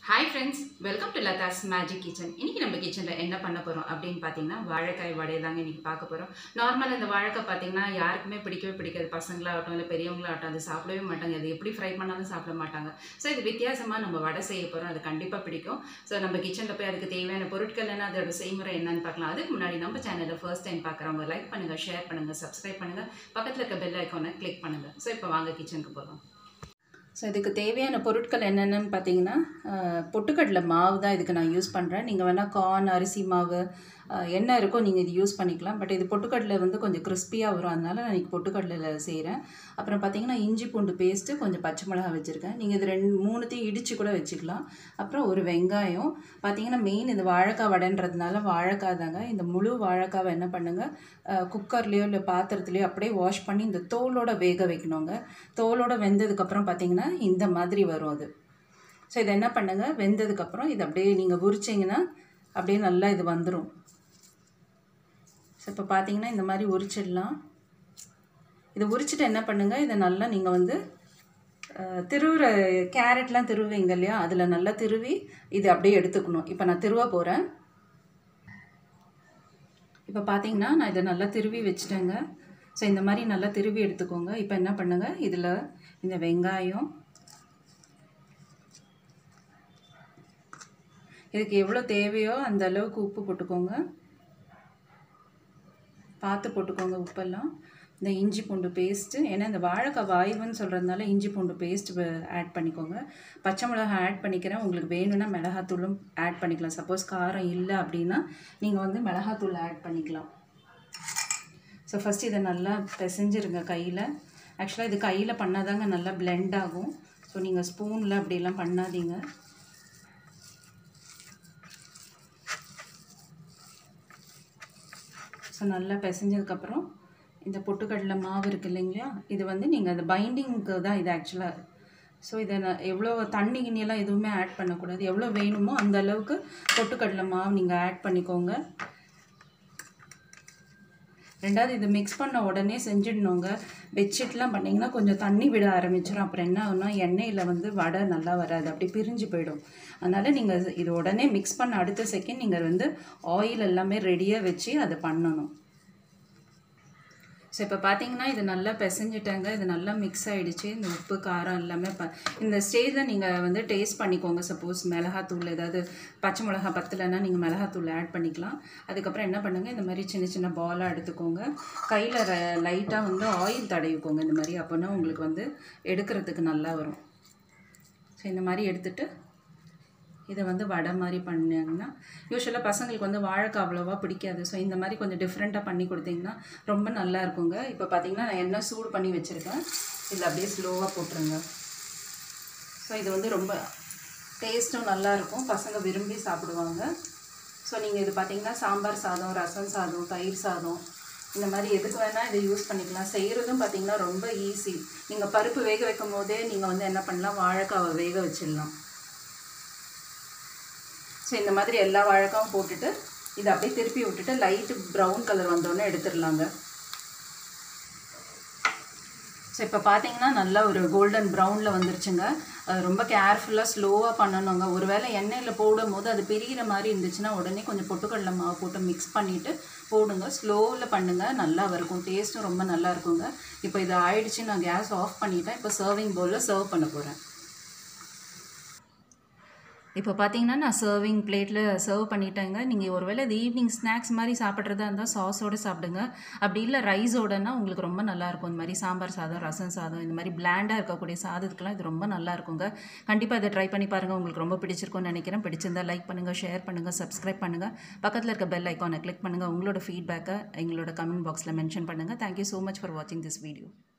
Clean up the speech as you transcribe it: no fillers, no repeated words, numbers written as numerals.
Hi friends, welcome to Latha's magic kitchen. இன்றைக்கி நம்ம கிச்சனில் என்ன பண்ண போகிறோம் அப்படின்னு பார்த்தீங்கன்னா, வாழைக்காய் வடையை தாங்க இன்றைக்கி பார்க்க போகிறோம். நார்மலாக இந்த வாழைக்காய் பார்த்தீங்கன்னா யாருக்குமே பிடிக்கவே பிடிக்காது. பசங்களாகட்டும் இல்லை பெரியவங்களாகட்டும் அது சாப்பிடவே மாட்டாங்க. அது எப்படி ஃப்ரை பண்ணாலும் சாப்பிட மாட்டாங்க. ஸோ இது வித்தியாசமாக நம்ம வடை செய்ய போகிறோம். அது கண்டிப்பாக பிடிக்கும். ஸோ நம்ம கிச்சனில் போய் அதுக்கு தேவையான பொருட்கள் என்ன, அதோட செய்முறை என்னன்னு பார்க்கலாம். அதுக்கு முன்னாடி நம்ம சேனலை ஃபர்ஸ்ட் டைம் பார்க்குறவங்க லைக் பண்ணுங்கள், ஷேர் பண்ணுங்கள், சப்ஸ்கிரைப் பண்ணுங்கள், பக்கத்தில் இருக்க பெல் ஐக்கானை கிளிக் பண்ணுங்கள். ஸோ இப்போ வாங்க கிச்சனுக்கு போகலாம். ஸோ இதுக்கு தேவையான பொருட்கள் என்னென்னு பார்த்தீங்கன்னா, பொட்டுக்கடலை மாவு தான் இதுக்கு நான் யூஸ் பண்ணுறேன். நீங்கள் வேணால் கார்ன், அரிசி மாவு என்ன இருக்கோ நீங்கள் இது யூஸ் பண்ணிக்கலாம். பட் இது பொட்டுக்கடலை வந்து கொஞ்சம் கிறிஸ்பியாக வரும், அதனால் நான் இன்றைக்கி பொட்டுக்கடலையில் செய்கிறேன். அப்புறம் பார்த்தீங்கன்னா இஞ்சி பூண்டு பேஸ்ட்டு, கொஞ்சம் பச்சை மிளகா வச்சுருக்கேன். நீங்கள் இது மூணுத்தையும் இடித்து கூட வச்சுக்கலாம். அப்புறம் ஒரு வெங்காயம். பார்த்தீங்கன்னா மெயின் இந்த வாழைக்காய் வடைன்றதுனால வாழைக்காய் தாங்க. இந்த முழு வாழைக்காவை என்ன பண்ணுங்கள், குக்கர்லேயோ இல்லை பாத்திரத்துலேயோ அப்படியே வாஷ் பண்ணி இந்த தோலோட வேக வைக்கணுங்க. தோலோட வெந்ததுக்கப்புறம் பார்த்தீங்கன்னா இந்த மாதிரி வரும் அது. ஸோ இதை என்ன பண்ணுங்கள், வெந்ததுக்கப்புறம் இது அப்படியே நீங்கள் உரிச்சிங்கன்னா அப்படியே நல்லா இது வந்துடும். ஸோ இப்போ பார்த்தீங்கன்னா இந்த மாதிரி உரிச்சிடலாம். இதை உரிச்சிட்டு என்ன பண்ணுங்கள், இதை நல்லா நீங்கள் வந்து திருவுற கேரட்லாம் திருவுவீங்க இல்லையா, அதில் நல்லா திருவி இது அப்படியே எடுத்துக்கணும். இப்போ நான் திருவ போகிறேன். இப்போ பார்த்தீங்கன்னா நான் இதை நல்லா திருவி வச்சுட்டேங்க. ஸோ இந்த மாதிரி நல்லா திருவி எடுத்துக்கோங்க. இப்போ என்ன பண்ணுங்கள், இதில் இந்த வெங்காயம், இதுக்கு எவ்வளோ தேவையோ அந்த அளவுக்கு உப்பு போட்டுக்கோங்க. பார்த்து போட்டுக்கோங்க உப்பெல்லாம். இந்த இஞ்சி பூண்டு பேஸ்ட்டு, ஏன்னா இந்த வாழைக்காய் வாய்வுன்னு சொல்கிறதுனால இஞ்சி பூண்டு பேஸ்ட்டு ஆட் பண்ணிக்கோங்க. பச்சை மிளகாய் ஆட் பண்ணிக்கிறேன். உங்களுக்கு வேணும்னா மிளகாத்தூளும் ஆட் பண்ணிக்கலாம். சப்போஸ் காரம் இல்லை அப்படின்னா நீங்கள் வந்து மிளகாத்தூள் ஆட் பண்ணிக்கலாம். ஸோ ஃபஸ்ட்டு இதை நல்லா பிசைஞ்சிருங்க கையில். ஆக்சுவலாக இது கையில் பண்ணாதாங்க நல்லா பிளெண்ட் ஆகும். ஸோ நீங்கள் ஸ்பூனில் அப்படிலாம் பண்ணாதீங்க. ஸோ நல்லா பிசைஞ்சதுக்கப்புறம் இந்த பொட்டுக்கடலை மாவு இருக்குது இல்லைங்களா, இது வந்து நீங்கள் அந்த பைண்டிங்க்கு தான் இது ஆக்சுவலாக. ஸோ இதை நான் எவ்வளோ தண்ணி கிண்ணியெல்லாம் எதுவுமே ஆட் பண்ணக்கூடாது. எவ்வளோ வேணுமோ அந்த அளவுக்கு பொட்டுக்கடலை மாவு நீங்கள் ஆட் பண்ணிக்கோங்க. ரெண்டாவது இது மிக்ஸ் பண்ண உடனே செஞ்சிடணுங்க. பெட்ஷீட்லாம் பண்ணிங்கன்னா கொஞ்சம் தண்ணி விட ஆரம்பிச்சிடும். அப்புறம் என்ன ஆகுனா எண்ணெயில் வந்து வடை நல்லா வராது, அப்படி பிரிஞ்சு போயிடும். அதனால் நீங்கள் இது உடனே மிக்ஸ் பண்ண அடுத்த செகண்ட் நீங்கள் வந்து ஆயில் எல்லாமே ரெடியாக வச்சு அதை பண்ணணும். ஸோ இப்போ பார்த்தீங்கன்னா இது நல்லா பிசைஞ்சிட்டாங்க. இது நல்லா மிக்ஸ் ஆகிடுச்சு. இந்த உப்பு காரம் எல்லாமே இந்த ஸ்டேஜில் நீங்கள் வந்து டேஸ்ட் பண்ணிக்கோங்க. சப்போஸ் மிளகாத்தூள் ஏதாவது பச்சை மிளகா பத்தலைன்னா நீங்கள் மிளகாத்தூள் ஆட் பண்ணிக்கலாம். அதுக்கப்புறம் என்ன பண்ணுங்கள், இந்த மாதிரி சின்ன சின்ன பாலாக எடுத்துக்கோங்க. கையில் லைட்டாக வந்து ஆயில் தடவிக்கோங்க இந்த மாதிரி. அப்போனா உங்களுக்கு வந்து எடுக்கிறதுக்கு நல்லா வரும். ஸோ இந்த மாதிரி எடுத்துகிட்டு இதை வந்து வடை மாதிரி பண்ணிங்கன்னா, யூஸ்வலாக பசங்களுக்கு வந்து வாழைக்காய் அவ்வளோவா பிடிக்காது. ஸோ இந்த மாதிரி கொஞ்சம் டிஃப்ரெண்ட்டாக பண்ணி கொடுத்தீங்கன்னா ரொம்ப நல்லா இருக்குங்க. இப்போ பார்த்தீங்கன்னா நான் எண்ணெய் சூடு பண்ணி வச்சுருக்கேன். இதில் அப்படியே ஸ்லோவாக போட்டுருங்க. ஸோ இது வந்து ரொம்ப டேஸ்ட்டும் நல்லாயிருக்கும், பசங்க விரும்பி சாப்பிடுவாங்க. ஸோ நீங்கள் இது பார்த்தீங்கன்னா சாம்பார் சாதம், ரசம் சாதம், தயிர் சாதம் இந்த மாதிரி எதுக்கு வேணால் இதை யூஸ் பண்ணிக்கலாம். செய்கிறதும் பார்த்தீங்கன்னா ரொம்ப ஈஸி. நீங்கள் பருப்பு வேக வைக்கும் போதே நீங்கள் வந்து என்ன பண்ணலாம், வாழைக்காவை வேக வச்சிடலாம். ஸோ இந்த மாதிரி எல்லா வாழைக்காவும் போட்டுட்டு இதை அப்படியே திருப்பி விட்டுட்டு லைட்டு ப்ரௌன் கலர் வந்தோடனே எடுத்துடலாங்க. ஸோ இப்போ பார்த்தீங்கன்னா நல்லா ஒரு கோல்டன் ப்ரௌனில் வந்துருச்சுங்க. ரொம்ப கேர்ஃபுல்லாக ஸ்லோவாக பண்ணணுங்க. ஒரு வேளை எண்ணெயில் போடும் போது அது பிரிகிற மாதிரி இருந்துச்சுன்னா உடனே கொஞ்சம் பொட்டுக்கடலை மாவு போட்டு மிக்ஸ் பண்ணிவிட்டு போடுங்க. ஸ்லோவில் பண்ணுங்கள், நல்லா இருக்கும். டேஸ்ட்டும் ரொம்ப நல்லா இருக்குங்க. இப்போ இது ஆயிடுச்சு, நான் கேஸ் ஆஃப் பண்ணிவிட்டேன். இப்போ சர்விங் பவுலில் சர்வ் பண்ண போகிறேன். இப்போ பார்த்தீங்கன்னா நான் சர்விங் பிளேட்டில் சர்வ் பண்ணிட்டேங்க. நீங்கள் ஒருவேளை இது ஈவினிங் ஸ்நாக்ஸ் மாதிரி சாப்பிட்றதா இருந்தால் சாஸோடு சாப்பிடுங்க. அப்படி இல்லை ரைஸோடனா உங்களுக்கு ரொம்ப நல்லாயிருக்கும். இந்த மாதிரி சாம்பார் சாதம், ரசம் சாதம், இந்த மாதிரி பிளாண்டாக இருக்கக்கூடிய சாதத்துக்கெலாம் இது ரொம்ப நல்லா இருக்குங்க. கண்டிப்பாக இதை ட்ரை பண்ணி பாருங்கள். உங்களுக்கு ரொம்ப பிடிச்சிருக்கும்னு நினைக்கிறேன். பிடிச்சிருந்தால் லைக் பண்ணுங்கள், ஷேர் பண்ணுங்கள், சப்ஸ்கிரைப் பண்ணுங்கள், பக்கத்தில் இருக்க பெல் ஐக்கானை கிளிக் பண்ணுங்கள். உங்களோட ஃபீட்பேக்கை எங்களோட கமெண்ட் பாக்ஸில் மென்ஷன் பண்ணுங்கள். தேங்க்யூ ஸோ மச் ஃபார் வாட்சிங் திஸ் வீடியோ.